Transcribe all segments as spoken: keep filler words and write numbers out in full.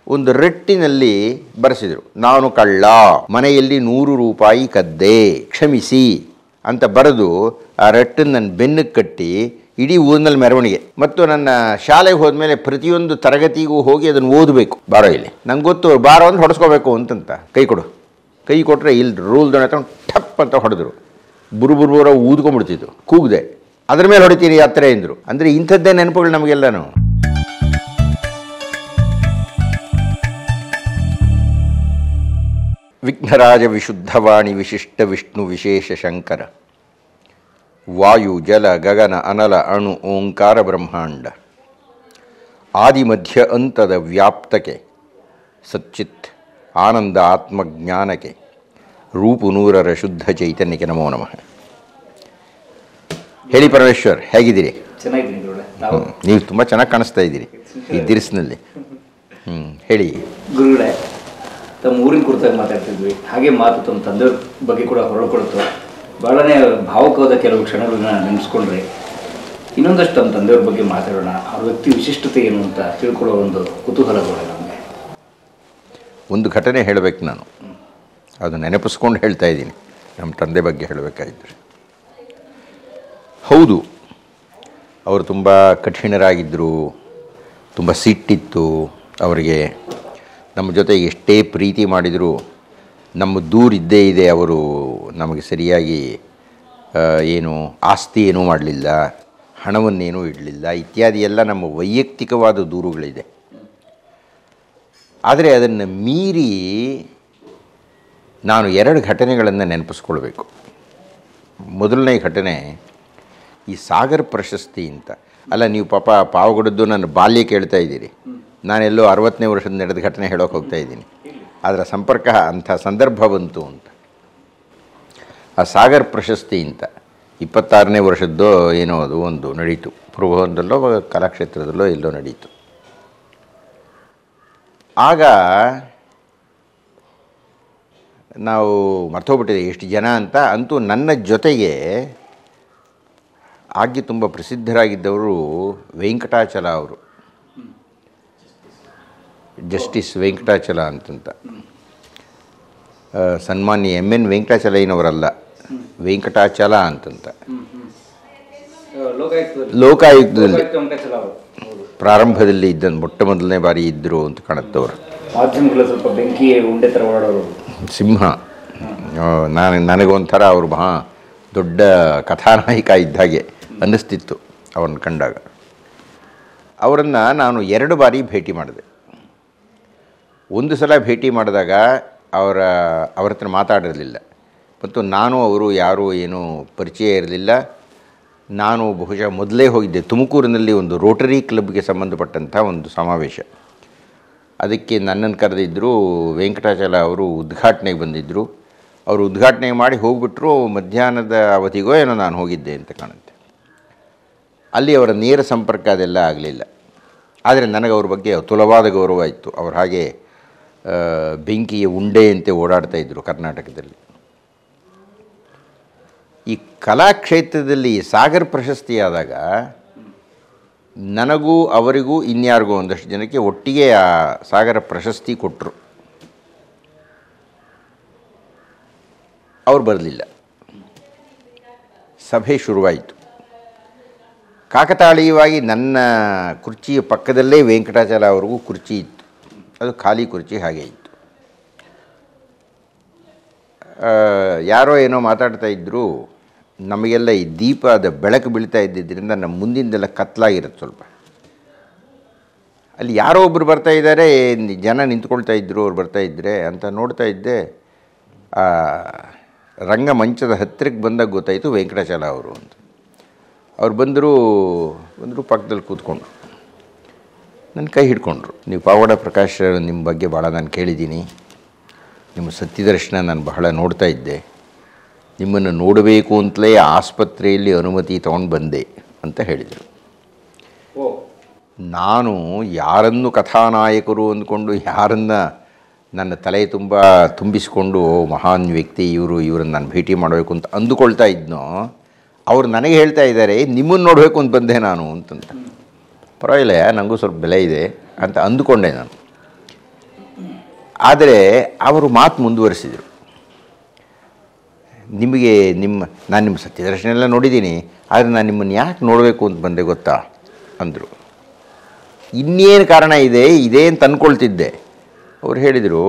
ಒಂದು ರಟ್ಟಿನಲ್ಲಿ ಬರೆಸಿದರು, ನಾನು ಕಳ್ಳ, ಮನೆಯಲ್ಲಿ ನೂರು ರೂಪಾಯಿ ಕದ್ದೆ, ಕ್ಷಮಿಸಿ ಅಂತ ಬರೆದು ಆ ರಟ್ಟನ್ನು ನನ್ನ ಬೆನ್ನಕ್ಕೆ ಕಟ್ಟಿ ಇಡೀ ಊರಿನಲ್ಲಿ ಮೆರವಣಿಗೆ. ಮತ್ತು ನನ್ನ ಶಾಲೆಗೆ ಹೋದ್ಮೇಲೆ ಪ್ರತಿಯೊಂದು ತರಗತಿಗೂ ಹೋಗಿ ಅದನ್ನು ಓದಬೇಕು. ಬಾರೋ ಇಲ್ಲಿ, ನಂಗೆ ಗೊತ್ತು ಬಾರೋ ಅಂದ್ರೆ ಹೊಡೆಸ್ಕೋಬೇಕು ಅಂತಂತ. ಕೈ ಕೊಡು, ಕೈ ಕೊಟ್ಟರೆ ಇಲ್ಲಿ ರೂಲ್ ದೊಣ್ಣೆ ತಗೊಂಡು ಟಪ್ ಅಂತ ಹೊಡೆದ್ರು. ಬುರು ಬುರು ಬುರ ಊದ್ಕೊಂಡ್ಬಿಡ್ತಿದ್ರು. ಕೂಗಿದೆ, ಅದ್ರ ಮೇಲೆ ಹೊಡಿತೀರಿ ಹತ್ತಿರ ಎಂದರು. ಅಂದರೆ ಇಂಥದ್ದೇ ನೆನಪುಗಳು ನಮಗೆಲ್ಲನೂ. ವಿಘ್ನರಾಜ ವಿಶುದ್ಧವಾಣಿ ವಿಶಿಷ್ಟ ವಿಷ್ಣು ವಿಶೇಷ ಶಂಕರ, ವಾಯು ಜಲ ಗಗನ ಅನಲ ಅಣು ಓಂಕಾರ ಬ್ರಹ್ಮಾಂಡ, ಆದಿಮಧ್ಯ ಅಂತದ ವ್ಯಾಪ್ತಕ್ಕೆ ಸಚ್ಚಿತ್ ಆನಂದ ಆತ್ಮಜ್ಞಾನಕ್ಕೆ ರೂಪು ನೂರರ ಶುದ್ಧ ಚೈತನ್ಯಕ್ಕೆ ನಮೋ ನಮಃ. ಹೇಳಿ ಪರಮೇಶ್ವರ್, ಹೇಗಿದ್ದೀರಿ? ಚೆನ್ನಾಗಿದ್ದೀನಿ ಗುರುಗಳೇ. ನೀವು ತುಂಬ ಚೆನ್ನಾಗಿ ಕಾಣಿಸ್ತಾ ಇದ್ದೀರಿ ಈ ದಿರಿಸಿನಲ್ಲಿ. ಹ್ಞೂ ಹೇಳಿ ಗುರುಗಳೇ. ತಮ್ಮ ಊರಿನ ಕುರಿತಾಗಿ ಮಾತಾಡ್ತಿದ್ವಿ, ಹಾಗೆ ಮಾತು ತಮ್ಮ ತಂದೆಯವ್ರ ಬಗ್ಗೆ ಕೂಡ ಹೊರಕೊಡ್ತು. ಭಾಳನೇ ಭಾವುಕವಾದ ಕೆಲವು ಕ್ಷಣಗಳನ್ನ ನೆನೆಸ್ಕೊಂಡ್ರೆ ಇನ್ನೊಂದಷ್ಟು ನಮ್ಮ ತಂದೆಯವ್ರ ಬಗ್ಗೆ ಮಾತಾಡೋಣ. ಅವ್ರ ವ್ಯಕ್ತಿ ವಿಶಿಷ್ಟತೆ ಏನು ಅಂತ ತಿಳ್ಕೊಳ್ಳೋ ಒಂದು ಕುತೂಹಲ ಕೂಡ ನಮಗೆ. ಒಂದು ಘಟನೆ ಹೇಳಬೇಕು ನಾನು, ಅದು ನೆನಪಿಸ್ಕೊಂಡು ಹೇಳ್ತಾ ಇದ್ದೀನಿ. ನಮ್ಮ ತಂದೆ ಬಗ್ಗೆ ಹೇಳಬೇಕಾಗಿದ್ದರೆ, ಹೌದು ಅವರು ತುಂಬ ಕಠಿಣರಾಗಿದ್ದರು, ತುಂಬ ಸಿಟ್ಟಿತ್ತು ಅವರಿಗೆ. ನಮ್ಮ ಜೊತೆ ಎಷ್ಟೇ ಪ್ರೀತಿ ಮಾಡಿದರೂ ನಮ್ಮ ದೂರ ಇದ್ದೇ ಇದೆ. ಅವರು ನಮಗೆ ಸರಿಯಾಗಿ ಏನು ಆಸ್ತಿ ಏನೂ ಮಾಡಲಿಲ್ಲ, ಹಣವನ್ನೇನೂ ಇಡಲಿಲ್ಲ, ಇತ್ಯಾದಿ ಎಲ್ಲ ನಮ್ಮ ವೈಯಕ್ತಿಕವಾದ ದೂರುಗಳಿದೆ. ಆದರೆ ಅದನ್ನು ಮೀರಿ ನಾನು ಎರಡು ಘಟನೆಗಳನ್ನು ನೆನಪಿಸ್ಕೊಳ್ಬೇಕು. ಮೊದಲನೇ ಘಟನೆ ಈ ಸಾಗರ್ ಪ್ರಶಸ್ತಿ ಅಂತ. ಅಲ್ಲ, ನೀವು ಪಾಪ ಪಾವಗಡದ್ದು ನನ್ನ ಬಾಲ್ಯ ಕೇಳ್ತಾ ಇದ್ದೀರಿ. ನಾನೆಲ್ಲೋ ಅರವತ್ತನೇ ವರ್ಷದ ನಡೆದ ಘಟನೆ ಹೇಳೋಕೆ ಹೋಗ್ತಾ ಇದ್ದೀನಿ. ಅದರ ಸಂಪರ್ಕ ಅಂಥ ಸಂದರ್ಭ ಬಂತು ಅಂತ. ಆ ಸಾಗರ್ ಪ್ರಶಸ್ತಿ ಅಂತ ಇಪ್ಪತ್ತಾರನೇ ವರ್ಷದ್ದೋ ಏನೋ ಅದು ಒಂದು ನಡೀತು. ಪುರಭವನದಲ್ಲೋ ಕಲಾಕ್ಷೇತ್ರದಲ್ಲೋ ಎಲ್ಲೋ ನಡೀತು. ಆಗ ನಾವು ಮರ್ತೋಗ್ಬಿಟ್ಟಿದೆ ಎಷ್ಟು ಜನ ಅಂತ. ಅಂತೂ ನನ್ನ ಜೊತೆಗೆ ಆಗಿ ತುಂಬ ಪ್ರಸಿದ್ಧರಾಗಿದ್ದವರು ವೆಂಕಟಾಚಲ ಅವರು, ಜಸ್ಟಿಸ್ ವೆಂಕಟಾಚಲ ಅಂತಂತ. ಸನ್ಮಾನ್ಯ ಎಮ್ ಎನ್ ವೆಂಕಟಾಚಲಯ್ಯನವರಲ್ಲ, ವೆಂಕಟಾಚಲ ಅಂತಂತ. ಲೋಕಾಯುಕ್ತದಲ್ಲಿ ಪ್ರಾರಂಭದಲ್ಲಿ ಇದ್ದ ಮೊಟ್ಟ ಮೊದಲನೇ ಬಾರಿ ಇದ್ದರು ಅಂತ ಕಾಣುತ್ತವರು. ಸ್ವಲ್ಪ ಬೆಂಕಿ ಉಂಡೆ ಥರ ಓಡಾಡೋರು, ಸಿಂಹ. ನಾನು ನನಗೊಂಥರ ಅವರು ಮಹಾ ದೊಡ್ಡ ಕಥಾನಾಯಕ ಇದ್ದಾಗೆ ಅನ್ನಿಸ್ತಿತ್ತು ಅವ್ರನ್ನ ಕಂಡಾಗ. ಅವರನ್ನು ನಾನು ಎರಡು ಬಾರಿ ಭೇಟಿ ಮಾಡಿದೆ. ಒಂದು ಸಲ ಭೇಟಿ ಮಾಡಿದಾಗ ಅವರ ಅವ್ರ ಹತ್ರ ಮಾತಾಡಿರಲಿಲ್ಲ, ಮತ್ತು ನಾನು ಅವರು ಯಾರೂ ಏನೂ ಪರಿಚಯ ಇರಲಿಲ್ಲ. ನಾನು ಬಹುಶಃ ಮೊದಲೇ ಹೋಗಿದ್ದೆ ತುಮಕೂರಿನಲ್ಲಿ ಒಂದು ರೋಟರಿ ಕ್ಲಬ್ಗೆ ಸಂಬಂಧಪಟ್ಟಂಥ ಒಂದು ಸಮಾವೇಶ. ಅದಕ್ಕೆ ನನ್ನನ್ನು ಕರೆದಿದ್ದರು. ವೆಂಕಟಾಚಲ ಅವರು ಉದ್ಘಾಟನೆಗೆ ಬಂದಿದ್ದರು. ಅವರು ಉದ್ಘಾಟನೆ ಮಾಡಿ ಹೋಗಿಬಿಟ್ರು. ಮಧ್ಯಾಹ್ನದ ಅವಧಿಗೋ ಏನೋ ನಾನು ಹೋಗಿದ್ದೆ ಅಂತ ಕಾಣುತ್ತೆ. ಅಲ್ಲಿ ಅವರ ನೇರ ಸಂಪರ್ಕ ಅದೆಲ್ಲ ಆಗಲಿಲ್ಲ. ಆದರೆ ನನಗೆ ಅವ್ರ ಬಗ್ಗೆ ಅತುಲವಾದ ಗೌರವ ಇತ್ತು. ಅವರು ಹಾಗೆ ಬೆಂಕಿಯ ಉಂಡೆಯಂತೆ ಓಡಾಡ್ತಾಯಿದ್ರು ಕರ್ನಾಟಕದಲ್ಲಿ. ಈ ಕಲಾಕ್ಷೇತ್ರದಲ್ಲಿ ಸಾಗರ್ ಪ್ರಶಸ್ತಿ ಆದಾಗ ನನಗೂ ಅವರಿಗೂ ಇನ್ಯಾರಿಗೂ ಒಂದಷ್ಟು ಜನಕ್ಕೆ ಒಟ್ಟಿಗೆ ಆ ಸಾಗರ ಪ್ರಶಸ್ತಿ ಕೊಟ್ಟರು. ಅವ್ರು ಬರಲಿಲ್ಲ. ಸಭೆ ಶುರುವಾಯಿತು. ಕಾಕತಾಳೀಯವಾಗಿ ನನ್ನ ಕುರ್ಚಿಯ ಪಕ್ಕದಲ್ಲೇ ವೆಂಕಟಾಚಲ ಅವ್ರಿಗೂ ಕುರ್ಚಿ ಇತ್ತು. ಅದು ಖಾಲಿ ಕುರ್ಚಿ ಹಾಗೆ ಇತ್ತು. ಯಾರೋ ಏನೋ ಮಾತಾಡ್ತಾ ಇದ್ದರು. ನಮಗೆಲ್ಲ ಈ ದೀಪದ ಬೆಳಕು ಬೀಳ್ತಾ ಇದ್ದಿದ್ದರಿಂದ ನಮ್ಮ ಮುಂದಿಂದೆಲ್ಲ ಕತ್ತಲಾಗಿರುತ್ತೆ ಸ್ವಲ್ಪ. ಅಲ್ಲಿ ಯಾರೋ ಒಬ್ಬರು ಬರ್ತಾಯಿದ್ದಾರೆ, ಜನ ನಿಂತ್ಕೊಳ್ತಾ ಇದ್ದರು. ಅವ್ರು ಬರ್ತಾಯಿದ್ರೆ ಅಂತ ನೋಡ್ತಾ ಇದ್ದೆ. ರಂಗಮಂಚದ ಹತ್ತಿರಕ್ಕೆ ಬಂದಾಗ ಗೊತ್ತಾಯಿತು ವೆಂಕಟಾಚಲ ಅವರು ಅಂತ. ಅವ್ರು ಬಂದರು ಬಂದರು ಪಕ್ಕದಲ್ಲಿ ಕೂತ್ಕೊಂಡ್ರು. ನನ್ನ ಕೈ ಹಿಡ್ಕೊಂಡ್ರು. ನೀವು ಪಾವಗಡ ಪ್ರಕಾಶ್ ನಿಮ್ಮ ಬಗ್ಗೆ ಭಾಳ ನಾನು ಕೇಳಿದ್ದೀನಿ, ನಿಮ್ಮ ಸತ್ಯದರ್ಶನ ನಾನು ಬಹಳ ನೋಡ್ತಾ ಇದ್ದೆ, ನಿಮ್ಮನ್ನು ನೋಡಬೇಕು ಅಂತಲೇ ಆಸ್ಪತ್ರೆಯಲ್ಲಿ ಅನುಮತಿ ತೊಗೊಂಡು ಬಂದೆ ಅಂತ ಹೇಳಿದರು. ನಾನು ಯಾರನ್ನು ಕಥಾನಾಯಕರು ಅಂದ್ಕೊಂಡು ಯಾರನ್ನು ನನ್ನ ತಲೆ ತುಂಬ ತುಂಬಿಸಿಕೊಂಡು ಮಹಾನ್ ವ್ಯಕ್ತಿ ಇವರು, ಇವರನ್ನು ನಾನು ಭೇಟಿ ಮಾಡಬೇಕು ಅಂತ ಅಂದುಕೊಳ್ತಾ ಇದ್ನೋ, ಅವರು ನನಗೆ ಹೇಳ್ತಾ ಇದ್ದಾರೆ ನಿಮ್ಮನ್ನು ನೋಡಬೇಕು ಅಂತ ಬಂದೆ ನಾನು ಅಂತಂತ. ಪರವಾಗಿಲ್ಲ, ನನಗೂ ಸ್ವಲ್ಪ ಬೆಲೆ ಇದೆ ಅಂತ ಅಂದುಕೊಂಡೆ ನಾನು. ಆದರೆ ಅವರು ಮಾತು ಮುಂದುವರಿಸಿದರು. ನಿಮಗೆ ನಿಮ್ಮ ನಾನು ನಿಮ್ಮ ಸತ್ಯದರ್ಶನ ಎಲ್ಲ ನೋಡಿದ್ದೀನಿ, ಆದರೆ ನಾನು ನಿಮ್ಮನ್ನು ಯಾಕೆ ನೋಡಬೇಕು ಅಂತ ಬಂದೆ ಗೊತ್ತಾ ಅಂದರು. ಇನ್ನೇನು ಕಾರಣ ಇದೆ ಇದೇ ಅಂತ ಅಂದ್ಕೊಳ್ತಿದ್ದೆ. ಅವ್ರು ಹೇಳಿದರು,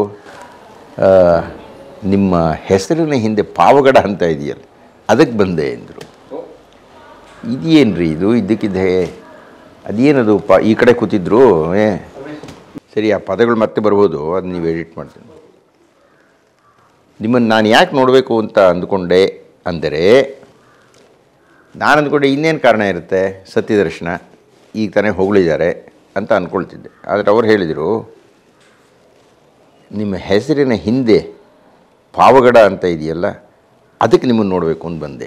ನಿಮ್ಮ ಹೆಸರಿನ ಹಿಂದೆ ಪಾವಗಡ ಅಂತ ಇದೆಯಲ್ಲ ಅದಕ್ಕೆ ಬಂದೆ ಎಂದರು. ಇದೇನು ರೀ ಇದು, ಇದ್ದಕ್ಕಿದ್ದೆ ಅದೇನದು ಪ ಈ ಕಡೆ ಕೂತಿದ್ರು. ಏ ಸರಿ, ಆ ಪದಗಳು ಮತ್ತೆ ಬರ್ಬೋದು, ಅದು ನೀವು ಎಡಿಟ್ ಮಾಡ್ತೀನಿ. ನಿಮ್ಮನ್ನು ನಾನು ಯಾಕೆ ನೋಡಬೇಕು ಅಂತ ಅಂದ್ಕೊಂಡೆ ಅಂದರೆ, ನಾನು ಅಂದ್ಕೊಂಡೆ ಇನ್ನೇನು ಕಾರಣ ಇರುತ್ತೆ, ಸತ್ಯದರ್ಶನ ಈಗ ತಾನೇ ಹೊಗಳಿದ್ದಾರೆ ಅಂತ ಅಂದ್ಕೊಳ್ತಿದ್ದೆ. ಆದರೆ ಅವ್ರು ಹೇಳಿದರು, ನಿಮ್ಮ ಹೆಸರಿನ ಹಿಂದೆ ಪಾವಗಡ ಅಂತ ಇದೆಯಲ್ಲ ಅದಕ್ಕೆ ನಿಮ್ಮನ್ನು ನೋಡಬೇಕು ಅಂತ ಬಂದೆ.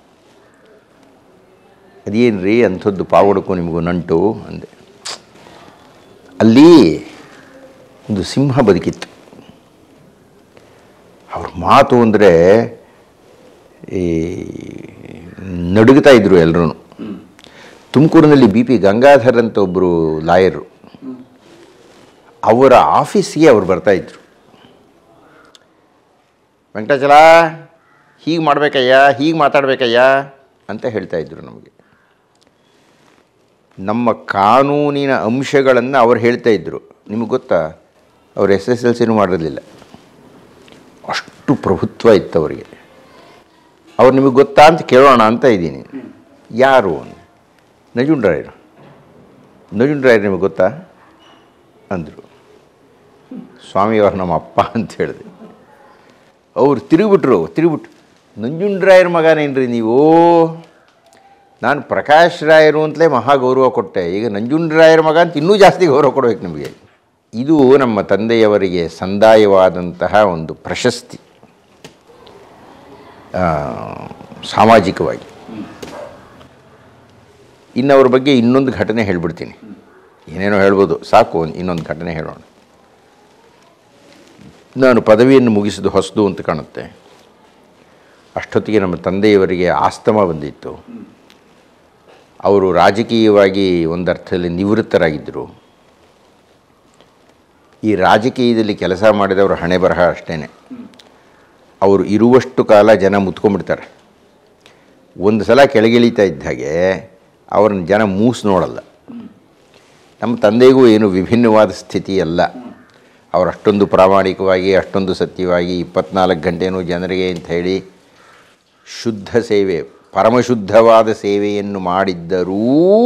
ಅದೇನು ರೀ ಅಂಥದ್ದು ಪಾವಗಡಕ್ಕೂ ನಿಮಗೂ ನಂಟು ಅಂದೆ. ಅಲ್ಲಿ ಒಂದು ಸಿಂಹ ಬದುಕಿತ್ತು. ಅವ್ರ ಮಾತು ಅಂದರೆ ಈ ನಡುಗ್ತಾ ಇದ್ದರು ಎಲ್ಲರೂ. ತುಮಕೂರಿನಲ್ಲಿ ಬಿ ಪಿ ಗಂಗಾಧರ್ ಅಂತ ಒಬ್ಬರು ಲಾಯರು, ಅವರ ಆಫೀಸಿಗೆ ಅವ್ರು ಬರ್ತಾಯಿದ್ರು. ವೆಂಕಟಾಚಲ ಹೀಗೆ ಮಾಡಬೇಕಯ್ಯ, ಹೀಗೆ ಮಾತಾಡಬೇಕಯ್ಯ ಅಂತ ಹೇಳ್ತಾಯಿದ್ರು ನಮಗೆ. ನಮ್ಮ ಕಾನೂನಿನ ಅಂಶಗಳನ್ನು ಅವ್ರು ಹೇಳ್ತಾಯಿದ್ರು. ನಿಮಗೆ ಗೊತ್ತಾ, ಅವ್ರು ಎಸ್ ಎಸ್ ಎಲ್ ಸಿನೂ ಮಾಡಿರಲಿಲ್ಲ, ಅಷ್ಟು ಪ್ರಭುತ್ವ ಇತ್ತು ಅವರಿಗೆ. ಅವ್ರು ನಿಮಗೆ ಗೊತ್ತಾ ಅಂತ ಕೇಳೋಣ ಅಂತ ಇದ್ದೀನಿ. ಯಾರು? ನಂಜುಂಡರಾಯರು. ನಂಜುಂಡರಾಯರು ನಿಮಗೆ ಗೊತ್ತಾ ಅಂದರು. ಸ್ವಾಮಿಯವರು ನಮ್ಮ ಅಪ್ಪ ಅಂತ ಹೇಳಿದೆ. ಅವ್ರು ತಿರುಗಿಬಿಟ್ರು ತಿರುಗಿಬಿಟ್ರು ನಂಜುಂಡರಾಯರ ಮಗನೇನ್ರಿ ನೀವು? ನಾನು ಪ್ರಕಾಶ್ ರಾಯರು ಅಂತಲೇ ಮಹಾ ಗೌರವ ಕೊಟ್ಟೆ, ಈಗ ನಂಜುಂಡರಾಯರ ಮಗ ಅಂತ ಇನ್ನೂ ಜಾಸ್ತಿ ಗೌರವ ಕೊಡಬೇಕು ನಿಮಗೆ. ಇದು ನಮ್ಮ ತಂದೆಯವರಿಗೆ ಸಂದಾಯವಾದಂತಹ ಒಂದು ಪ್ರಶಸ್ತಿ ಸಾಮಾಜಿಕವಾಗಿ. ಇನ್ನು ಅವ್ರ ಬಗ್ಗೆ ಇನ್ನೊಂದು ಘಟನೆ ಹೇಳ್ಬಿಡ್ತೀನಿ. ಏನೇನೋ ಹೇಳ್ಬೋದು, ಸಾಕು ಇನ್ನೊಂದು ಘಟನೆ ಹೇಳೋಣ. ನಾನು ಪದವಿಯನ್ನು ಮುಗಿಸಿದ್ದು ಹೊಸದು ಅಂತ ಕಾಣುತ್ತೆ. ಅಷ್ಟೊತ್ತಿಗೆ ನಮ್ಮ ತಂದೆಯವರಿಗೆ ಆಸ್ತಮ ಬಂದಿತ್ತು. ಅವರು ರಾಜಕೀಯವಾಗಿ ಒಂದರ್ಥದಲ್ಲಿ ನಿವೃತ್ತರಾಗಿದ್ದರು. ಈ ರಾಜಕೀಯದಲ್ಲಿ ಕೆಲಸ ಮಾಡಿದವರು ಹಣೆ ಬರಹ ಅಷ್ಟೇ. ಅವರು ಇರುವಷ್ಟು ಕಾಲ ಜನ ಮುತ್ಕೊಂಡ್ಬಿಡ್ತಾರೆ. ಒಂದು ಸಲ ಕೆಳಗಿಳಿತಾ ಇದ್ದ ಹಾಗೆ ಅವ್ರನ್ನ ಜನ ಮೂಸು ನೋಡಲ್ಲ. ನಮ್ಮ ತಂದೆಗೂ ಏನು ವಿಭಿನ್ನವಾದ ಸ್ಥಿತಿ ಅಲ್ಲ. ಅವರು ಅಷ್ಟೊಂದು ಪ್ರಾಮಾಣಿಕವಾಗಿ, ಅಷ್ಟೊಂದು ಸತ್ಯವಾಗಿ ಇಪ್ಪತ್ನಾಲ್ಕು ಗಂಟೆನೂ ಜನರಿಗೆ ಅಂತ ಹೇಳಿ ಶುದ್ಧ ಸೇವೆ, ಪರಮಶುದ್ಧವಾದ ಸೇವೆಯನ್ನು ಮಾಡಿದ್ದರೂ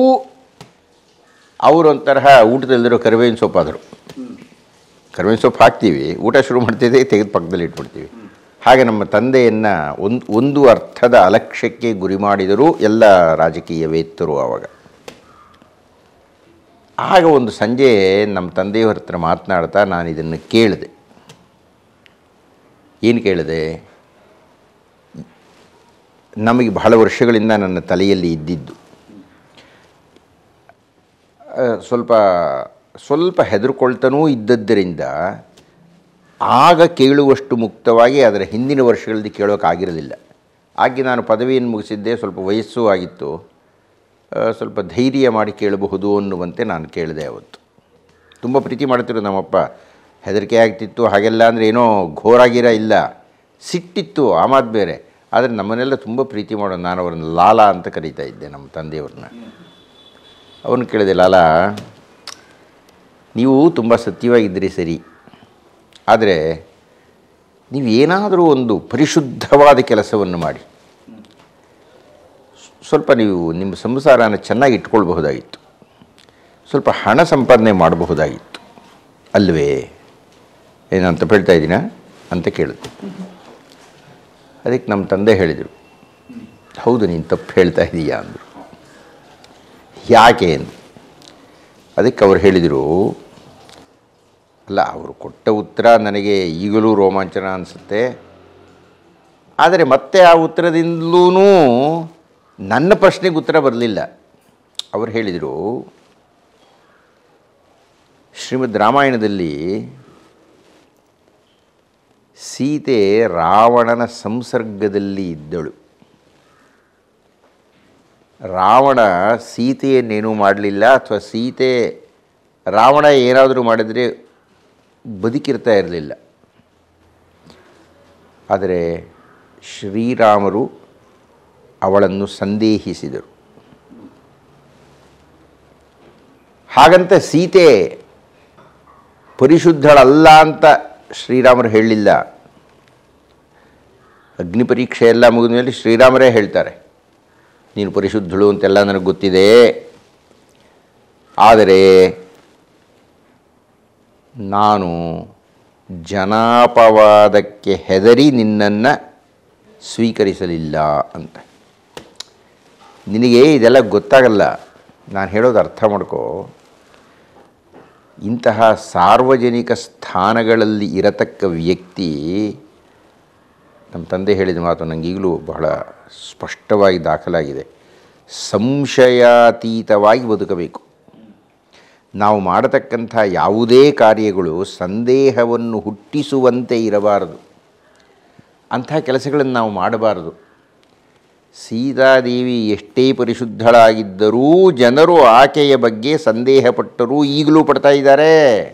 ಅವರೊಂಥರ ಊಟದಲ್ಲಿರೋ ಕರಿಬೇವಿನ ಸೊಪ್ಪಾದರು. ಕರಿಬೇವಿನ ಸೊಪ್ಪು ಹಾಕ್ತೀವಿ, ಊಟ ಶುರು ಮಾಡ್ತಿದ್ದೆ ತೆಗೆದು ಪಕ್ಕದಲ್ಲಿ ಇಟ್ಬಿಡ್ತೀವಿ. ಹಾಗೆ ನಮ್ಮ ತಂದೆಯನ್ನು ಒಂದು ಒಂದು ಅರ್ಥದ ಅಲಕ್ಷ್ಯಕ್ಕೆ ಗುರಿ ಮಾಡಿದರೂ ಎಲ್ಲ ರಾಜಕೀಯವೇತ್ತರು ಆವಾಗ. ಆಗ ಒಂದು ಸಂಜೆ ನಮ್ಮ ತಂದೆಯವರ ಹತ್ರ ಮಾತನಾಡ್ತಾ ನಾನು ಇದನ್ನು ಕೇಳಿದೆ. ಏನು ಕೇಳಿದೆ? ನಮಗೆ ಬಹಳ ವರ್ಷಗಳಿಂದ ನನ್ನ ತಲೆಯಲ್ಲಿ ಇದ್ದಿದ್ದು, ಸ್ವಲ್ಪ ಸ್ವಲ್ಪ ಹೆದರ್ಕೊಳ್ತಾನೂ ಇದ್ದದ್ದರಿಂದ ಆಗ ಕೇಳುವಷ್ಟು ಮುಕ್ತವಾಗಿ ಅದರ ಹಿಂದಿನ ವರ್ಷಗಳಲ್ಲಿ ಕೇಳೋಕ್ಕಾಗಿರಲಿಲ್ಲ. ಹಾಗೆ ನಾನು ಪದವಿಯನ್ನು ಮುಗಿಸಿದ್ದೆ, ಸ್ವಲ್ಪ ವಯಸ್ಸು ಆಗಿತ್ತು, ಸ್ವಲ್ಪ ಧೈರ್ಯ ಮಾಡಿ ಕೇಳಬಹುದು ಅನ್ನುವಂತೆ ನಾನು ಕೇಳಿದೆ. ಅವತ್ತು ತುಂಬ ಪ್ರೀತಿ ಮಾಡ್ತಿರು ನಮ್ಮಪ್ಪ. ಹೆದರಿಕೆ ಆಗ್ತಿತ್ತು ಹಾಗೆಲ್ಲ, ಅಂದರೆ ಏನೋ ಘೋರಾಗಿರ ಇಲ್ಲ, ಸಿಟ್ಟಿತ್ತು ಆ ಮಾತು ಬೇರೆ. ಆದರೆ ನಮ್ಮನ್ನೆಲ್ಲ ತುಂಬ ಪ್ರೀತಿ ಮಾಡೋದು. ನಾನು ಅವ್ರನ್ನ ಲಾಲಾ ಅಂತ ಕರೀತಾ ಇದ್ದೆ, ನಮ್ಮ ತಂದೆಯವ್ರನ್ನ. ಅವನು ಕೇಳಿದೆ, ಲಾಲಾ ನೀವು ತುಂಬ ಸತ್ಯವಾಗಿದ್ದಿರಿ ಸರಿ, ಆದರೆ ನೀವು ಏನಾದರೂ ಒಂದು ಪರಿಶುದ್ಧವಾದ ಕೆಲಸವನ್ನು ಮಾಡಿ ಸ್ವಲ್ಪ ನೀವು ನಿಮ್ಮ ಸಂಸಾರನ ಚೆನ್ನಾಗಿ ಇಟ್ಕೊಳ್ಬಹುದಾಗಿತ್ತು, ಸ್ವಲ್ಪ ಹಣ ಸಂಪಾದನೆ ಮಾಡಬಹುದಾಗಿತ್ತು ಅಲ್ವೇ? ಏನಂತ ಹೇಳ್ತಾ ಇದ್ದೀನ ಅಂತ ಕೇಳಿದೆ. ಅದಕ್ಕೆ ನಮ್ಮ ತಂದೆ ಹೇಳಿದರು, ಹೌದು ನೀನು ತಪ್ಪು ಹೇಳ್ತಾ ಇದ್ದೀಯಾ ಅಂದರು. ಯಾಕೆ ಅಂತ. ಅದಕ್ಕೆ ಅವ್ರು ಹೇಳಿದರು, ಅಲ್ಲ ಅವರು ಕೊಟ್ಟ ಉತ್ತರ ನನಗೆ ಈಗಲೂ ರೋಮಾಂಚನ ಅನಿಸುತ್ತೆ, ಆದರೆ ಮತ್ತೆ ಆ ಉತ್ತರದಿಂದಲೂ ನನ್ನ ಪ್ರಶ್ನೆಗೆ ಉತ್ತರ ಬರಲಿಲ್ಲ. ಅವರು ಹೇಳಿದರು, ಶ್ರೀಮದ್ ರಾಮಾಯಣದಲ್ಲಿ ಸೀತೆ ರಾವಣನ ಸಂಸರ್ಗದಲ್ಲಿ ಇದ್ದಳು. ರಾವಣ ಸೀತೆಯನ್ನೇನೂ ಮಾಡಲಿಲ್ಲ, ಅಥವಾ ಸೀತೆ ರಾವಣ ಏನಾದರೂ ಮಾಡಿದರೆ ಬದುಕಿರ್ತಾ ಇರಲಿಲ್ಲ. ಆದರೆ ಶ್ರೀರಾಮರು ಅವಳನ್ನು ಸಂದೇಹಿಸಿದರು. ಹಾಗಂತ ಸೀತೆ ಪರಿಶುದ್ಧಳಲ್ಲ ಅಂತ ಶ್ರೀರಾಮರು ಹೇಳಲಿಲ್ಲ. ಅಗ್ನಿ ಪರೀಕ್ಷೆ ಎಲ್ಲ ಮುಗಿದ ಮೇಲೆ ಶ್ರೀರಾಮರೇ ಹೇಳ್ತಾರೆ, ನೀನು ಪರಿಶುದ್ಧಳು ಅಂತೆಲ್ಲ ನನಗೆ ಗೊತ್ತಿದೆ, ಆದರೆ ನಾನು ಜನಾಪವಾದಕ್ಕೆ ಹೆದರಿ ನಿನ್ನನ್ನು ಸ್ವೀಕರಿಸಲಿಲ್ಲ ಅಂತ. ನಿನಗೆ ಇದೆಲ್ಲ ಗೊತ್ತಾಗಲ್ಲ, ನಾನು ಹೇಳೋದು ಅರ್ಥ ಮಾಡ್ಕೋ. ಇಂತಹ ಸಾರ್ವಜನಿಕ ಸ್ಥಾನಗಳಲ್ಲಿ ಇರತಕ್ಕ ವ್ಯಕ್ತಿ, ನಮ್ಮ ತಂದೆ ಹೇಳಿದ ಮಾತು ನನಗೆ ಈಗಲೂ ಬಹಳ ಸ್ಪಷ್ಟವಾಗಿ ದಾಖಲಾಗಿದೆ, ಸಂಶಯಾತೀತವಾಗಿ ಬದುಕಬೇಕು. ನಾವು ಮಾಡತಕ್ಕಂಥ ಯಾವುದೇ ಕಾರ್ಯಗಳು ಸಂದೇಹವನ್ನು ಹುಟ್ಟಿಸುವಂತೆ ಇರಬಾರದು. ಅಂಥ ಕೆಲಸಗಳನ್ನು ನಾವು ಮಾಡಬಾರದು. ಸೀತಾದೇವಿ ಎಷ್ಟೇ ಪರಿಶುದ್ಧಳಾಗಿದ್ದರೂ ಜನರು ಆಕೆಯ ಬಗ್ಗೆ ಸಂದೇಹಪಟ್ಟರೂ ಈಗಲೂ ಪಡ್ತಾ ಇದ್ದಾರೆ.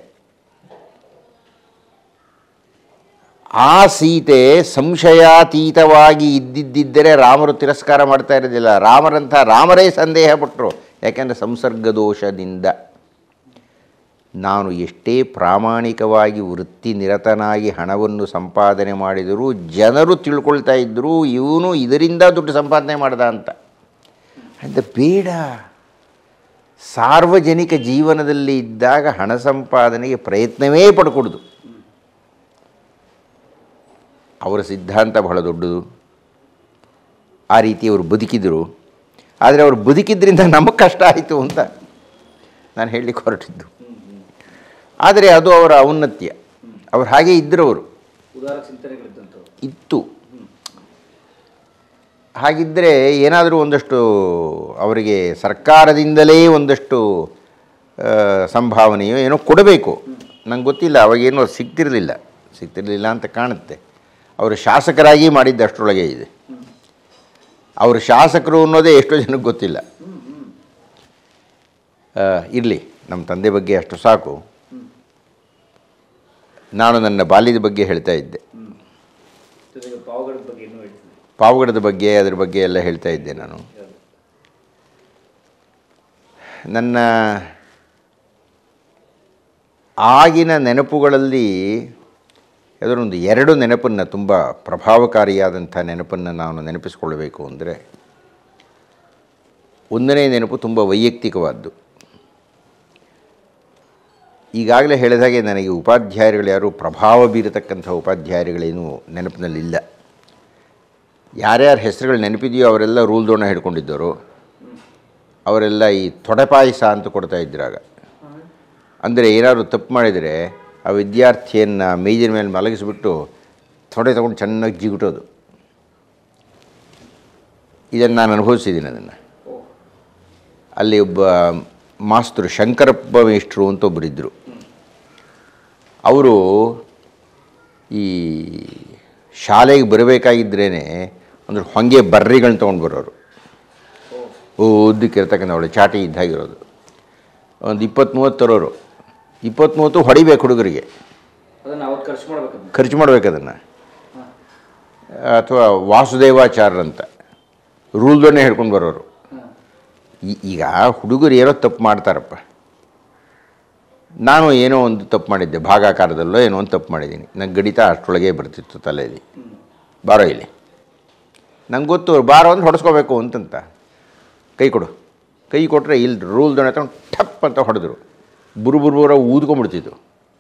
ಆ ಸೀತೆ ಸಂಶಯಾತೀತವಾಗಿ ಇದ್ದಿದ್ದರೆ ರಾಮರು ತಿರಸ್ಕಾರ ಮಾಡ್ತಾ ಇರೋದಿಲ್ಲ. ರಾಮರಂಥ ರಾಮರೇ ಸಂದೇಹಪಟ್ಟರು. ಯಾಕೆಂದರೆ ಸಂಸರ್ಗದೋಷದಿಂದ. ನಾನು ಎಷ್ಟೇ ಪ್ರಾಮಾಣಿಕವಾಗಿ ವೃತ್ತಿ ನಿರತನಾಗಿ ಹಣವನ್ನು ಸಂಪಾದನೆ ಮಾಡಿದರೂ ಜನರು ತಿಳ್ಕೊಳ್ತಾ ಇದ್ದರು ಇವನು ಇದರಿಂದ ದುಡ್ಡು ಸಂಪಾದನೆ ಮಾಡ್ದ ಅಂತ. ಅಂತ ಬೇಡ. ಸಾರ್ವಜನಿಕ ಜೀವನದಲ್ಲಿ ಇದ್ದಾಗ ಹಣ ಸಂಪಾದನೆಗೆ ಪ್ರಯತ್ನವೇ ಪಡ್ಕೊಡ್ದು. ಅವರ ಸಿದ್ಧಾಂತ ಬಹಳ ದೊಡ್ಡದು. ಆ ರೀತಿ ಅವರು ಬದುಕಿದರು. ಆದರೆ ಅವರು ಬದುಕಿದ್ರಿಂದ ನಮಗೆ ಕಷ್ಟ ಆಯಿತು ಅಂತ ನಾನು ಹೇಳಲಿಕ್ಕೆ ಹೊರಟಿದ್ದು. ಆದರೆ ಅದು ಅವರ ಔನ್ನತ್ಯ. ಅವ್ರು ಹಾಗೆ ಇದ್ದರವರು ಇತ್ತು. ಹಾಗಿದ್ದರೆ ಏನಾದರೂ ಒಂದಷ್ಟು ಅವರಿಗೆ ಸರ್ಕಾರದಿಂದಲೇ ಒಂದಷ್ಟು ಸಂಭಾವನೆಯೋ ಏನೋ ಕೊಡಬೇಕು. ನಂಗೆ ಗೊತ್ತಿಲ್ಲ, ಅವಾಗೇನೋ ಸಿಗ್ತಿರಲಿಲ್ಲ ಸಿಗ್ತಿರಲಿಲ್ಲ ಅಂತ ಕಾಣುತ್ತೆ. ಅವರು ಶಾಸಕರಾಗಿ ಮಾಡಿದ್ದು ಅಷ್ಟರೊಳಗೆ ಇದೆ. ಅವರು ಶಾಸಕರು ಅನ್ನೋದೇ ಎಷ್ಟೋ ಜನಕ್ಕೆ ಗೊತ್ತಿಲ್ಲ. ಇರಲಿ, ನಮ್ಮ ತಂದೆ ಬಗ್ಗೆ ಅಷ್ಟು ಸಾಕು. ನಾನು ನನ್ನ ಬಾಲ್ಯದ ಬಗ್ಗೆ ಹೇಳ್ತಾ ಇದ್ದೆ. ಪಾವಗಡದ ಬಗ್ಗೆ ಅದರ ಬಗ್ಗೆ ಎಲ್ಲ ಹೇಳ್ತಾ ಇದ್ದೆ. ನಾನು ನನ್ನ ಆಗಿನ ನೆನಪುಗಳಲ್ಲಿ ಅದರೊಂದು ಎರಡು ನೆನಪನ್ನು, ತುಂಬ ಪ್ರಭಾವಕಾರಿಯಾದಂಥ ನೆನಪನ್ನು ನಾನು ನೆನಪಿಸ್ಕೊಳ್ಬೇಕು ಅಂದರೆ, ಒಂದನೇ ನೆನಪು ತುಂಬ ವೈಯಕ್ತಿಕವಾದ್ದು. ಈಗಾಗಲೇ ಹೇಳಿದ ಹಾಗೆ ನನಗೆ ಉಪಾಧ್ಯಾಯರುಗಳು ಯಾರು ಪ್ರಭಾವ ಬೀರತಕ್ಕಂಥ ಉಪಾಧ್ಯಾಯರುಗಳೇನೂ ನೆನಪಿನಲ್ಲಿಲ್ಲ. ಯಾರ್ಯಾರ ಹೆಸರುಗಳು ನೆನಪಿದೆಯೋ ಅವರೆಲ್ಲ ರೂಲ್ ದೋಣ ಹಿಡ್ಕೊಂಡಿದ್ದರು. ಅವರೆಲ್ಲ ಈ ತೊಡೆಪಾಯಸ ಅಂತ ಕೊಡ್ತಾ ಇದ್ರಾಗ. ಅಂದರೆ ಏನಾದರೂ ತಪ್ಪು ಮಾಡಿದರೆ ಆ ವಿದ್ಯಾರ್ಥಿಯನ್ನು ಮೇಜಿನ ಮೇಲೆ ಮಲಗಿಸ್ಬಿಟ್ಟು ತೊಡೆ ತಗೊಂಡು ಚೆನ್ನಾಗಿ ಜಿಗುಟೋದು. ಇದನ್ನು ನಾನು ಅನುಭವಿಸಿದ್ದೀನಿ. ಅದನ್ನು ಅಲ್ಲಿ ಒಬ್ಬ ಮಾಸ್ತರು ಶಂಕರಪ್ಪ ಮೇಷ್ಟ್ರು ಅಂತ ಒಬ್ಬರಿದ್ದರು. ಅವರು ಈ ಶಾಲೆಗೆ ಬರಬೇಕಾಗಿದ್ರೇ ಒಂದು ಹೊಂಗೆ ಬರ್ರಿಗಳನ್ನ ತೊಗೊಂಡು ಬರೋರು. ಉದ್ದಕ್ಕೆ ಇರ್ತಕ್ಕಂಥ ಅವಳು ಚಾಟಿ ಇದ್ದಾಗಿರೋದು. ಒಂದು ಇಪ್ಪತ್ತು ಮೂವತ್ತು ತರೋರು. ಇಪ್ಪತ್ತು ಮೂವತ್ತು ಹೊಡಿಬೇಕು ಹುಡುಗರಿಗೆ, ಖರ್ಚು ಮಾಡ್ಬೇಕು ಅದನ್ನು. ಅಥವಾ ವಾಸುದೇವಾಚಾರ್ಯ ಅಂತ ರೂಲ್ದನ್ನೇ ಹಿಡ್ಕೊಂಡು ಬರೋರು. ಈಗ ಹುಡುಗರು ಏನೋ ತಪ್ಪು ಮಾಡ್ತಾರಪ್ಪ. ನಾನು ಏನೋ ಒಂದು ತಪ್ಪು ಮಾಡಿದ್ದೆ, ಭಾಗಾಕಾರದಲ್ಲೋ ಏನೋ ಒಂದು ತಪ್ಪು ಮಾಡಿದ್ದೀನಿ. ನಂಗೆ ಗಣಿತ ಅಷ್ಟರೊಳಗೆ ಬರ್ತಿತ್ತು ತಲೆಯಲ್ಲಿ. ಬಾರೋ ಇಲ್ಲಿ, ನಂಗೆ ಗೊತ್ತು ಬಾರೋ ಅಂತ ಹೊಡೆಸ್ಕೋಬೇಕು ಅಂತಂತ. ಕೈ ಕೊಡು, ಕೈ ಕೊಟ್ಟರೆ ಇಲ್ಲಿ ರೂಲ್ ದೊಣ್ಣೆ ತಗೊಂಡು ಟಪ್ ಅಂತ ಹೊಡೆದ್ರು. ಬುರು ಬುರು ಬುರ ಊದ್ಕೊಂಡ್ಬಿಡ್ತಿದ್ದು.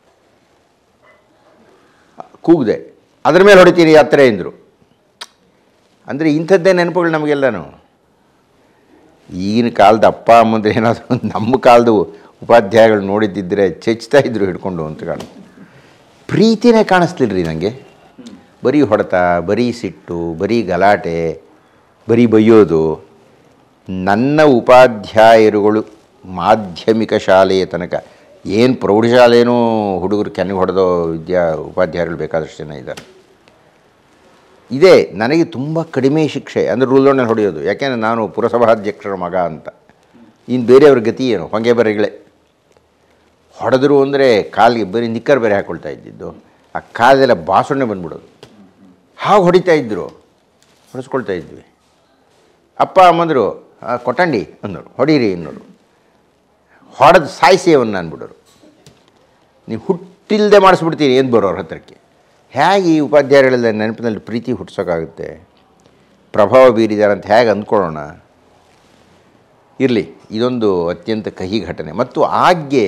ಕೂಗಿದೆ, ಅದ್ರ ಮೇಲೆ ಹೊಡಿತೀನಿ ಹತ್ತಿರ ಎಂದರು. ಅಂದರೆ ಇಂಥದ್ದೇ ನೆನಪುಗಳು ನಮಗೆಲ್ಲನೂ. ಈಗಿನ ಕಾಲದ ಅಪ್ಪ ಅಮ್ಮಂದ್ರೆ ಏನಾದರೂ ನಮ್ಮ ಕಾಲದ ಉಪಾಧ್ಯಾಯಗಳು ನೋಡಿದ್ದಿದ್ದರೆ ಚೆಚ್ತಾ ಇದ್ರು ಹಿಡ್ಕೊಂಡು ಅಂತ ಕಾಣುತ್ತೆ. ಪ್ರೀತಿನೇ ಕಾಣಿಸ್ಲಿಲ್ಲ ರೀ ನನಗೆ. ಬರೀ ಹೊಡೆತ, ಬರೀ ಸಿಟ್ಟು, ಬರೀ ಗಲಾಟೆ, ಬರೀ ಬೈಯೋದು. ನನ್ನ ಉಪಾಧ್ಯಾಯರುಗಳು ಮಾಧ್ಯಮಿಕ ಶಾಲೆಯ ತನಕ, ಏನು ಪ್ರೌಢಶಾಲೆಯೂ ಹುಡುಗರು ಕೆನ್ನಿಗೆ ಹೊಡೆದೋ ವಿದ್ಯಾ ಉಪಾಧ್ಯಾಯರುಗಳು ಬೇಕಾದಷ್ಟು ಜನ ಇದ್ದಾರೆ. ಇದೇ ನನಗೆ ತುಂಬ ಕಡಿಮೆ ಶಿಕ್ಷೆ, ಅಂದರೆ ರೂಲ್ದೊಣ್ಣೆ ಹೊಡೆಯೋದು. ಯಾಕೆಂದರೆ ನಾನು ಪುರಸಭಾಧ್ಯಕ್ಷರ ಮಗ ಅಂತ. ಇನ್ನು ಬೇರೆಯವ್ರ ಗತಿ ಏನು, ಹೊಂಗೆ ಬರೆಗಳೇ. ಹೊಡೆದ್ರು ಅಂದರೆ ಕಾಲಿಗೆ ಬರೀ ನಿಕ್ಕರ್ ಬೇರೆ ಹಾಕ್ಕೊಳ್ತಾ ಇದ್ದಿದ್ದು, ಆ ಕಾಲೆಲ್ಲ ಬಾಸುಣ್ಣೆ ಬಂದ್ಬಿಡೋದು. ಹಾಗೆ ಹೊಡಿತಾ ಇದ್ದರು, ಹೊಡೆಸ್ಕೊಳ್ತಾ ಇದ್ವಿ. ಅಪ್ಪ ಅಮ್ಮಂದರು ಕೊಟ್ಟಂಡಿ ಅಂದರು, ಹೊಡೀರಿ ಅನ್ನೋರು. ಹೊಡೆದು ಸಾಯಿಸಿ ಅವನ್ನ ಅಂದ್ಬಿಡೋರು. ನೀವು ಹುಟ್ಟಿಲ್ಲದೆ ಮಾಡಿಸ್ಬಿಡ್ತೀರಿ ಏನು ಬರೋರ ಹತ್ರಕ್ಕೆ. ಹೇಗೆ ಈ ಉಪಾಧ್ಯಾಯಗಳೆಲ್ಲ ನೆನಪಿನಲ್ಲಿ ಪ್ರೀತಿ ಹುಟ್ಟಿಸೋಕ್ಕಾಗುತ್ತೆ? ಪ್ರಭಾವ ಬೀರಿದ್ದಾರೆ ಅಂತ ಹೇಗೆ ಅಂದ್ಕೊಳ್ಳೋಣ? ಇರಲಿ, ಇದೊಂದು ಅತ್ಯಂತ ಕಹಿ ಘಟನೆ. ಮತ್ತು ಆಗ್ಗೆ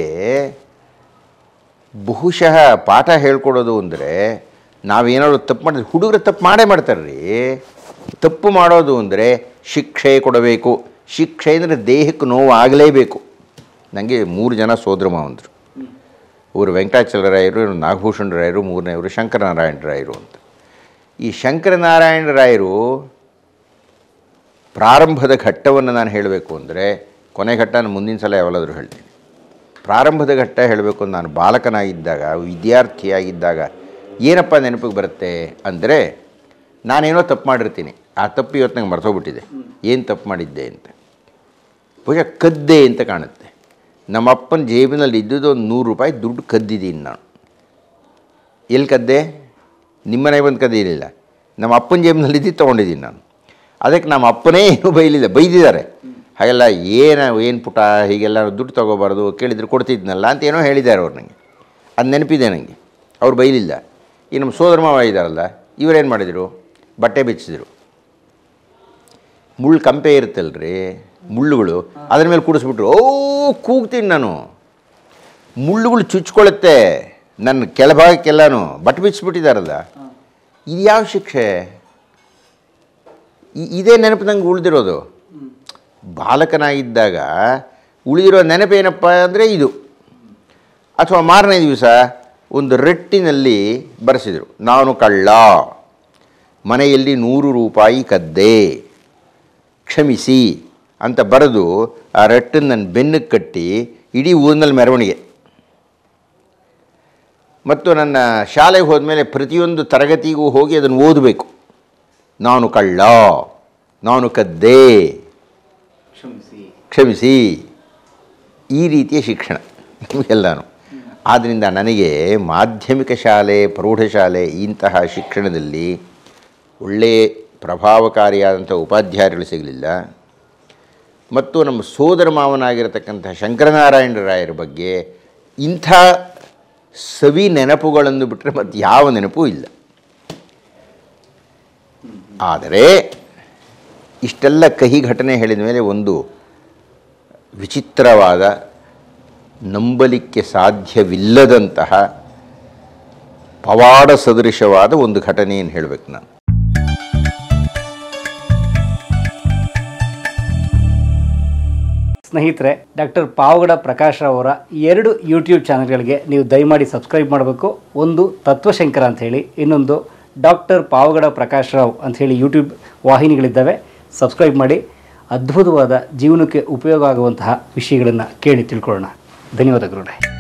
ಬಹುಶಃ ಪಾಠ ಹೇಳ್ಕೊಡೋದು ಅಂದರೆ ನಾವೇನಾದ್ರು ತಪ್ಪು ಮಾಡಿದ್ರೆ, ಹುಡುಗರು ತಪ್ಪು ಮಾಡೇ ಮಾಡ್ತಾರೆ ರೀ. ತಪ್ಪು ಮಾಡೋದು ಅಂದರೆ ಶಿಕ್ಷೆ ಕೊಡಬೇಕು. ಶಿಕ್ಷೆ ಅಂದರೆ ದೇಹಕ್ಕೆ ನೋವು ಆಗಲೇಬೇಕು. ನನಗೆ ಮೂರು ಜನ ಸೋದರ ಮಾವಂದರು. ಇವರು ವೆಂಕಟಾಚಲ ರಾಯರು, ಇವರು ನಾಗಭೂಷಣ ರಾಯರು, ಮೂರನೇವರು ಶಂಕರನಾರಾಯಣ ರಾಯರು ಅಂತ. ಈ ಶಂಕರನಾರಾಯಣ ರಾಯರು ಪ್ರಾರಂಭದ ಘಟ್ಟವನ್ನು ನಾನು ಹೇಳಬೇಕು ಅಂದರೆ, ಕೊನೆ ಘಟ್ಟ ನಾನು ಮುಂದಿನ ಸಲ ಯಾವಾಗಾದರೂ ಹೇಳ್ತೀನಿ. ಪ್ರಾರಂಭದ ಘಟ್ಟ ಹೇಳಬೇಕು ಅಂತ ನಾನು ಬಾಲಕನಾಗಿದ್ದಾಗ, ವಿದ್ಯಾರ್ಥಿಯಾಗಿದ್ದಾಗ ಏನಪ್ಪ ನೆನಪಿಗೆ ಬರುತ್ತೆ ಅಂದರೆ, ನಾನೇನೋ ತಪ್ಪು ಮಾಡಿರ್ತೀನಿ. ಆ ತಪ್ಪು ಇವತ್ತು ನಂಗೆ ಮರ್ತೋಗ್ಬಿಟ್ಟಿದೆ, ಏನು ತಪ್ಪು ಮಾಡಿದ್ದೆ ಅಂತ. ಬಹುಶಃ ಕದ್ದೆ ಅಂತ ಕಾಣುತ್ತೆ. ನಮ್ಮ ಅಪ್ಪನ ಜೇಬಿನಲ್ಲಿ ಇದ್ದುದು ಒಂದು ನೂರು ರೂಪಾಯಿ ದುಡ್ಡು ಕದ್ದಿದ್ದೀನಿ ನಾನು. ಎಲ್ಲಿ ಕದ್ದೆ? ನಿಮ್ಮನೆ ಬಂದು ಕದ್ದಿರಲಿಲ್ಲ, ನಮ್ಮ ಅಪ್ಪನ ಜೇಬಿನಲ್ಲಿ ಇದ್ದು ತೊಗೊಂಡಿದ್ದೀನಿ ನಾನು. ಅದಕ್ಕೆ ನಮ್ಮ ಅಪ್ಪನೇ ಏನೂ ಬೈಲಿಲ್ಲ, ಬೈದಿದ್ದಾರೆ. ಹಾಗೆಲ್ಲ ಏನು ಏನು ಪುಟ ಹೀಗೆಲ್ಲ ದುಡ್ಡು ತೊಗೋಬಾರ್ದು, ಕೇಳಿದರೆ ಕೊಡ್ತಿದ್ನಲ್ಲ ಅಂತ ಏನೋ ಹೇಳಿದ್ದಾರೆ ಅವ್ರು. ನನಗೆ ಅದು ನೆನಪಿದೆ ನನಗೆ. ಅವ್ರು ಬೈಲಿಲ್ಲ. ಈ ನಮ್ಮ ಸೋದರ ಮಾವ ಇದ್ದಾರಲ್ಲ, ಇವರೇನು ಮಾಡಿದರು? ಬಟ್ಟೆ ಬಿಚ್ಚಿದ್ರು. ಮುಳ್ಳು ಕಂಪೆ ಇರುತ್ತಲ್ರಿ, ಮುಳ್ಳುಗಳು, ಅದ್ರ ಮೇಲೆ ಕೂಡಿಸ್ಬಿಟ್ರು. ಓ ಕೂಗ್ತೀನಿ ನಾನು. ಮುಳ್ಳುಗಳು ಚುಚ್ಕೊಳ್ಳುತ್ತೆ ನನ್ನ ಕೆಳಭಾಗಕ್ಕೆಲ್ಲನೂ. ಬಟ್ಟೆ ಬಿಚ್ಚಿಬಿಟ್ಟಿದ್ದಾರಲ್ಲ, ಇದು ಯಾವ ಶಿಕ್ಷೆ? ಇದೇ ನೆನಪು ನಂಗೆ ಉಳಿದಿರೋದು. ಬಾಲಕನಾಗಿದ್ದಾಗ ಉಳಿದಿರೋ ನೆನಪೇನಪ್ಪ ಅಂದರೆ ಇದು. ಅಥವಾ ಮಾರನೇ ದಿವಸ ಒಂದು ರಟ್ಟಿನಲ್ಲಿ ಬರೆಸಿದರು, ನಾನು ಕಳ್ಳ, ಮನೆಯಲ್ಲಿ ನೂರು ರೂಪಾಯಿ ಕದ್ದೆ, ಕ್ಷಮಿಸಿ ಅಂತ ಬರೆದು ಆ ರಟ್ಟನ್ನು ನನ್ನ ಬೆನ್ನಕ್ಕೆ ಕಟ್ಟಿ ಇಡೀ ಊರಿನಲ್ಲಿ ಮೆರವಣಿಗೆ. ಮತ್ತು ನನ್ನ ಶಾಲೆಗೆ ಹೋದ್ಮೇಲೆ ಪ್ರತಿಯೊಂದು ತರಗತಿಗೂ ಹೋಗಿ ಅದನ್ನು ಓದಬೇಕು. ನಾನು ಕಳ್ಳ, ನಾನು ಕದ್ದೆ, ಕ್ಷಮಿಸಿ ಕ್ಷಮಿಸಿ ಈ ರೀತಿಯ ಶಿಕ್ಷಣ ಎಲ್ಲನೂ. ಆದ್ದರಿಂದ ನನಗೆ ಮಾಧ್ಯಮಿಕ ಶಾಲೆ, ಪ್ರೌಢಶಾಲೆ ಇಂತಹ ಶಿಕ್ಷಣದಲ್ಲಿ ಒಳ್ಳೆಯ ಪ್ರಭಾವಕಾರಿಯಾದಂಥ ಉಪಾಧ್ಯಾಯರುಗಳು ಸಿಗಲಿಲ್ಲ. ಮತ್ತು ನಮ್ಮ ಸೋದರ ಮಾವನಾಗಿರತಕ್ಕಂಥ ಶಂಕರನಾರಾಯಣ ರಾಯರ ಬಗ್ಗೆ ಇಂಥ ಸವಿ ನೆನಪುಗಳನ್ನು ಬಿಟ್ಟರೆ ಮತ್ತು ಯಾವ ನೆನಪೂ ಇಲ್ಲ. ಆದರೆ ಇಷ್ಟೆಲ್ಲ ಕಹಿ ಘಟನೆ ಹೇಳಿದ ಮೇಲೆ ಒಂದು ವಿಚಿತ್ರವಾದ, ನಂಬಲಿಕ್ಕೆ ಸಾಧ್ಯವಿಲ್ಲದಂತಹ ಪವಾಡ ಸದೃಶವಾದ ಒಂದು ಘಟನೆಯನ್ನು ಹೇಳಬೇಕು ನಾನು. ಸ್ನೇಹಿತರೆ, ಡಾಕ್ಟರ್ ಪಾವಗಡ ಪ್ರಕಾಶ್ ಅವರ ಎರಡು ಯೂಟ್ಯೂಬ್ ಚಾನಲ್ಗಳಿಗೆ ನೀವು ದಯಮಾಡಿ ಸಬ್ಸ್ಕ್ರೈಬ್ ಮಾಡಬೇಕು. ಒಂದು ತತ್ವಶಂಕರ ಅಂಥೇಳಿ, ಇನ್ನೊಂದು ಡಾಕ್ಟರ್ ಪಾವಗಡ ಪ್ರಕಾಶ್ ರಾವ್ ಅಂಥೇಳಿ ಯೂಟ್ಯೂಬ್ ವಾಹಿನಿಗಳಿದ್ದಾವೆ. ಸಬ್ಸ್ಕ್ರೈಬ್ ಮಾಡಿ. ಅದ್ಭುತವಾದ ಜೀವನಕ್ಕೆ ಉಪಯೋಗ ಆಗುವಂತಹ ವಿಷಯಗಳನ್ನು ಕೇಳಿ ತಿಳ್ಕೊಳ್ಳೋಣ. ಧನ್ಯವಾದಗಳು.